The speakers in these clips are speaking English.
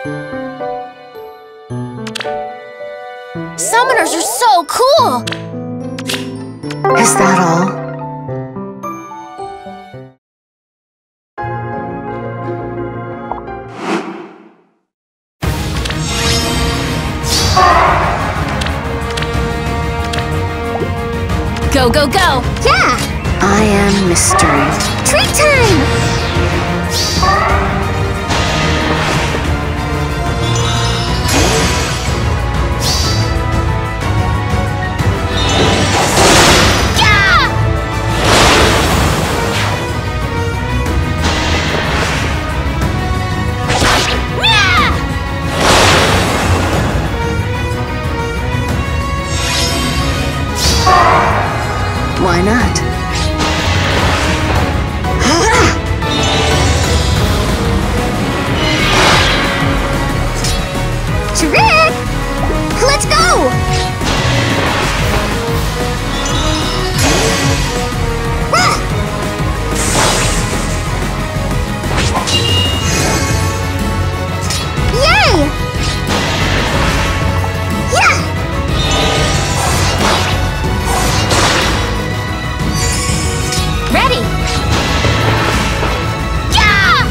Summoners are so cool! Is that all? Go, go, go! Yeah! I am mystery. Treat time! Why not? Trick! Let's go! Yay! Yeah! Ready! Yeah!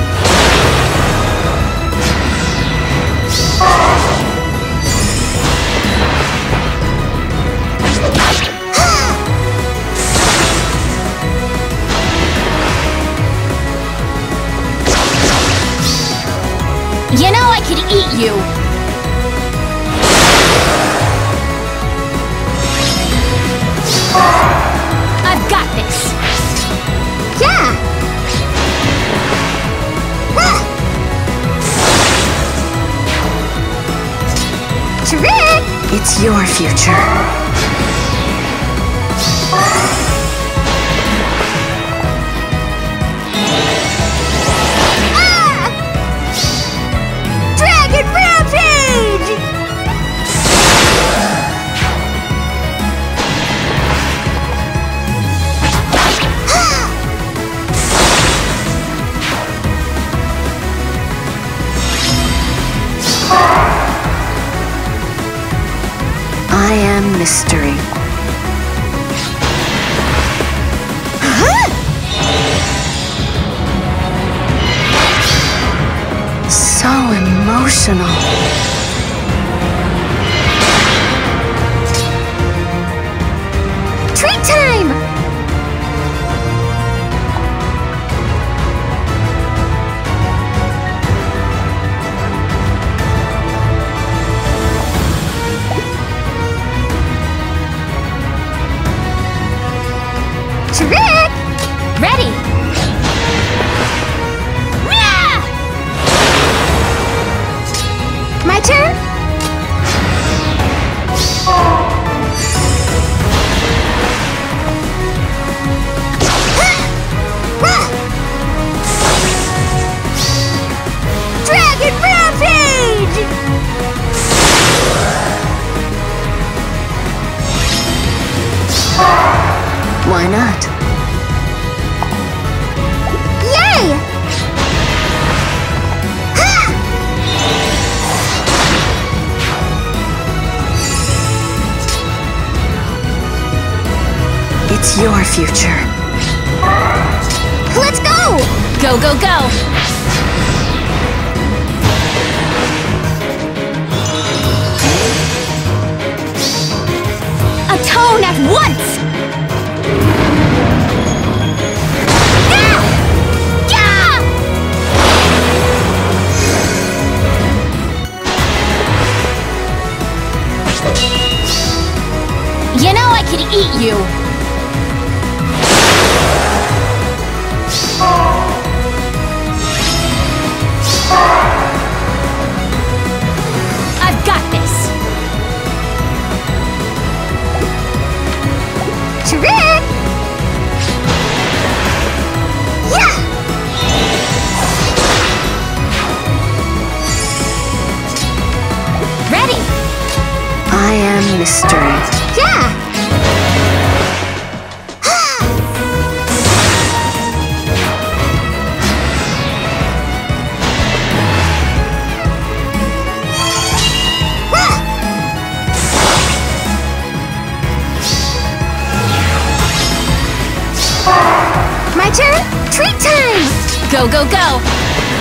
You know I could eat you! I've got this! Yeah! Trick! It's your future. Dragon Rampage! I am mystery. So emotional. Treat time! Trick! Ready! Yeah! My turn? Dragon Rampage! Why not? Yay! Ha! It's your future. Let's go! Go, go, go! Atone at once! Yeah! Yeah! You know I could eat you! I've got this! Trick! Yeah! Ready! I am mystery. Yeah! My turn? Treat time! Go, go, go!